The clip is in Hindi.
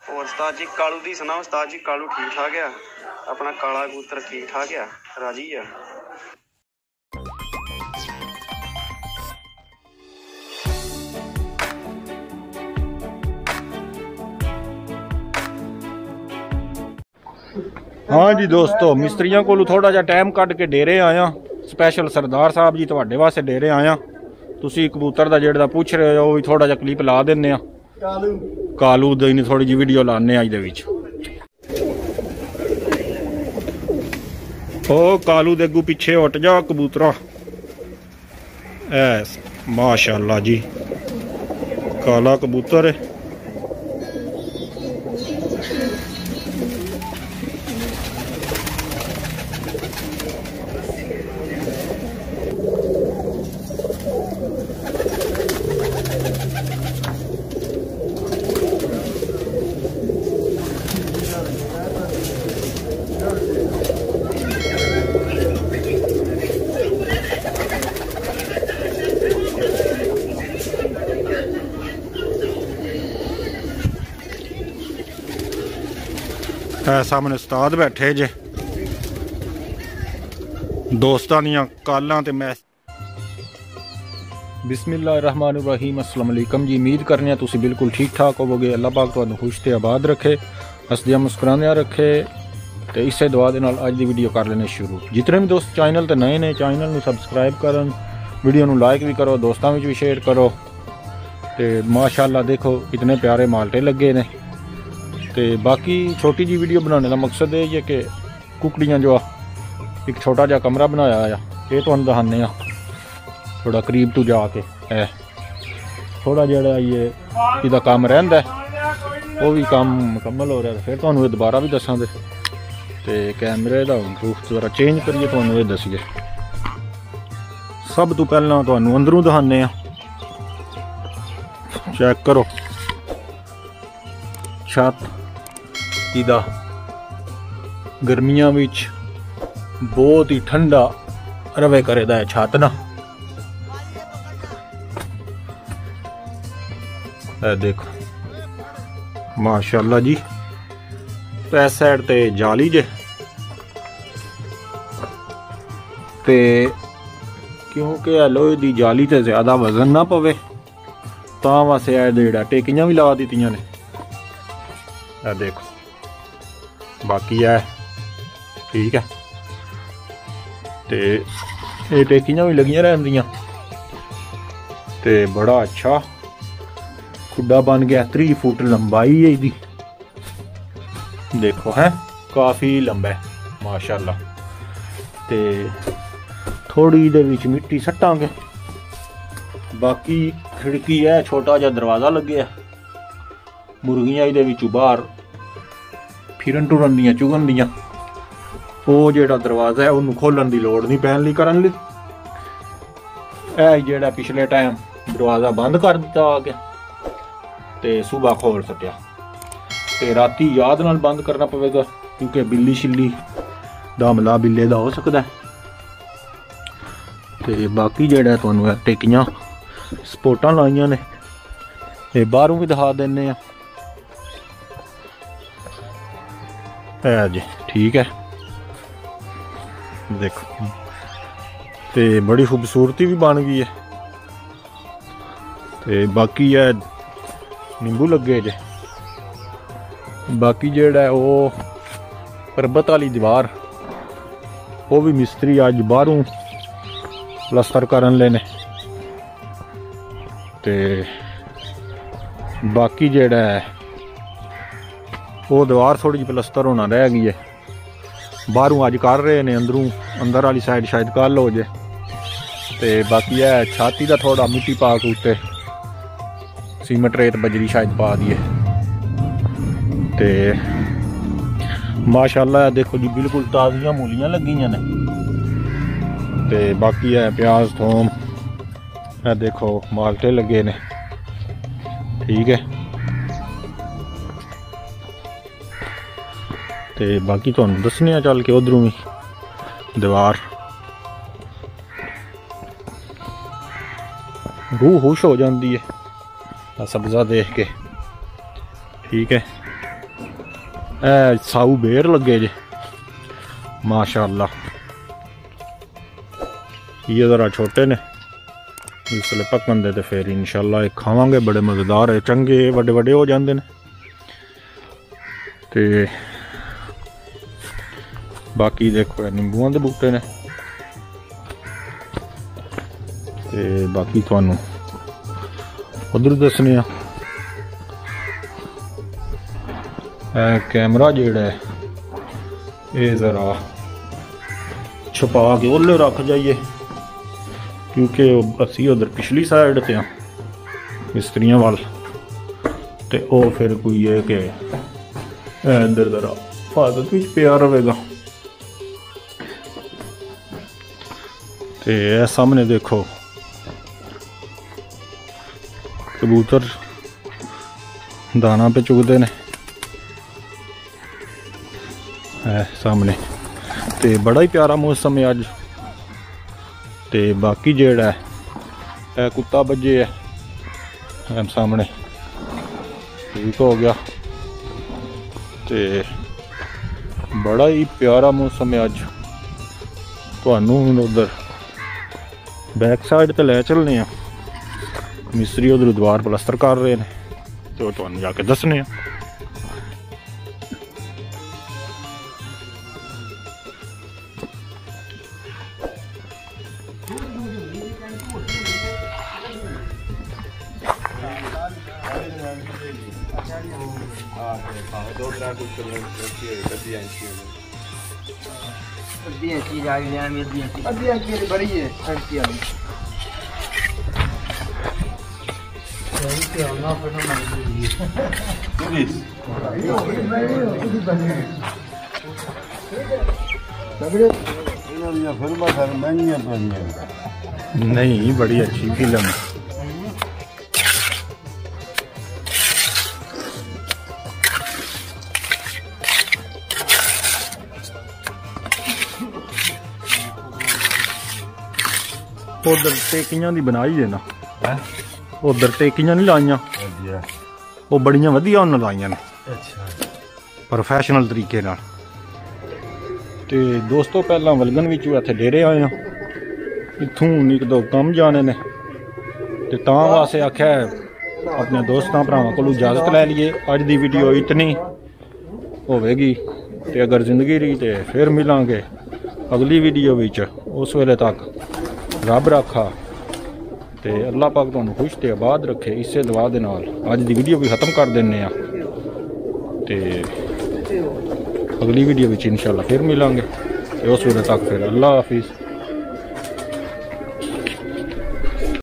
और उस्ताद जी कालू दी सुनाओ। उस्ताद जी कालू ठीक ठाक है? अपना काला कबूतर ठीक ठाक है? राजी है? हाँ जी दोस्तों, मिस्त्रियों को थोड़ा जा टाइम कट के डेरे आया। स्पैशल सरदार साहब जी तुहाडे वास्ते डेरे आया। तुसी कबूतर दा जेड़ा पूछ रहे हो भी थोड़ा जा क्लिप ला देने आ। कालू दी थोड़ी जी वीडियो लाने अज दे विच। ओ कालू दे अगू पिछे उठ जा कबूतरा। ऐस माशाअल्लाह जी, काला कबूतर है। सामने उस्ताद बैठे जे, दोस्तां दियां कालां ते मैच। बिस्मिल्लाहिर्रहमानिर्रहीम, अस्सलाम वालेकुम जी। उम्मीद करने तुसी बिल्कुल ठीक ठाक होवोगे। अल्लाह पाक तुहानू खुश ते आबाद रखे, हसदियां मुस्कुरांदियां रखे। तो इसे दुआ दे नाल अज दी वीडियो कर लेने शुरू। जितने भी दोस्त चैनल ते नए ने चैनल नू सबसक्राइब करन, वीडियो नू लाइक भी करो, दोस्तां विच भी शेयर करो। ते माशाअल्लाह देखो कितने प्यारे माल्टे लगे ने। ते बाकी छोटी जी वीडियो बनाने का मकसद है कि कुकड़ियाँ जो एक छोटा जा कमरा बनाया आ, ये तुहानू दखाने थोड़ा करीब तो जाके है। थोड़ा जड़ा ये इहदा काम रहिंदा वो भी काम मुकम्मल हो रहा है। फिर तुहानू दोबारा भी दसांगे ते कैमरे का प्रूफ दोबारा चेंज करिए तुहानू ये दसीए। सब तो पहला तुहानू अंदरों दखाने चेक करो छत इहदा गर्मियां विच बहुत ही ठंडा रवे करेदा है छत ना। देखो माशाअल्लाह जी, इस साइड ते जाली जे ते क्योंकि लोहे दी जाली ते ज्यादा वजन ना पवे तां वास्ते जेड़ा टेकियां भी ला दित्तियां ने। देखो बाकी है ठीक है ते ये टेकियां भी लगियां रहंदियां ते बड़ा अच्छा खुड्डा बन गया। 3 फुट लंबाई है इसदी, देखो है काफ़ी लंबा है माशाअल्लाह। ते थोड़ी दे विच मिट्टी सट्टांगे। बाकी खिड़की है, छोटा जा दरवाज़ा लगे है। मुर्गियां इहदे विचों बाहर फिरन टुरन दियां चुगन दियां। वो जेड़ा दरवाज़ा है उन्होंने खोलन की लोड़ नहीं पैन ली करन ली। जेड़ा पिछले टाइम दरवाज़ा बंद कर दिता आके ते सुबह खोल सटिया ते राती याद नाल बंद करना पवेगा क्योंकि बिल्ली शिल्ली दा हमला बिल्ले दा हो सकता है। ते बाकी जेड़ा तुहानू टेकियां सपोर्टां लाइयां ने, ये बाहरों भी दिखा देने जी ठीक है। देखो ते बड़ी खूबसूरती भी बन गई है। ते बाकी है नींबू लगे जे। बाकी जेड़ा है वो परबत वाली दीवार वो भी मिस्त्री अज बाहरों प्लस्तर करन लेने। ते बाकी जेड़ा है वो दीवार थोड़ी जी प्लस्तर होना रह गई है। बाहरों अज कर रहे ने, अंदरों अंदर वाली साइड शायद कल हो जाए। ते बाकी है छाती का थोड़ा मिट्टी पा के उत्ते सीमेंट रेत बजरी शायद पा दिए। ते माशाअल्लाह देखो जी बिल्कुल ताज़ियां मूलियां लगियां ने। ते बाकी है प्याज थोम, देखो माल्टे लगे ने ठीक है। ते बाकी तुहानू दसने चल के उधरों भी दीवार रूह खुश हो जाती है सब्ज़ा देख के ठीक है। साऊ बेर लगे जे माशाअल्लाह। ये ज़रा छोटे ने, जिसले पकन दे तो फिर इंशाल्लाह ये खावांगे, बड़े मज़ेदार है, चंगे बड़े बड़े हो जाते हैं। ते बाकी देखो नींबुआं दे बूटे ने, ते बाकी तुहानू उधर दसने आ। कैमरा जेड़ा है ये ज़रा छुपा के ओले रख जाइए, क्योंकि असी उधर पिछली साइड ते मिस्त्रियां वाल, ते ओ फिर कोई है कि इधर ज़रा हिफाजत भी पिया रहेगा। ते सामने देखो कबूतर दाना पे चुगते ने सामने, ते बड़ा ही प्यारा मौसम है अज। ते बाकी जेड़ा है कुत्ता बजे है सामने, ठीक हो गया। ते बड़ा ही प्यारा मौसम है अज। तुहानू उधर बैक साइड ते लै चलने, मिस्त्री उधर द्वार प्लस्तर कर रहे हैं, तो तुहानू जाके दसने। नहीं, बड़ी अच्छी फिल्म है। उधर टेकियां दी बनाई है ना, उधर टेकियां नहीं लाइया, वो बड़ियां वधिया उन्हें लाइया ने प्रोफैशनल तरीके नाल। ते दोस्तों पहला वलगन विचों इत्थे डेरे आए हैं, इत्थों एक दो कम जाने ने, ते तां वास्ते आख्या अपने दोस्तां भरावां कोलों इजाजत लै लीए। अज दी वीडियो इतनी होवेगी, ते अगर जिंदगी रही तो फिर मिलांगे अगली वीडियो विच। उस वेले तक रब रखा ते अल्लाह पाक तुहानू खुश ते आबाद रखे। इसे दुआ दे नाल अज दी वीडियो भी खत्म कर देने आ, ते अगली वीडियो विच इंशाअल्लाह फिर मिलांगे। उस वेले तक फिर अल्लाह हाफिज़।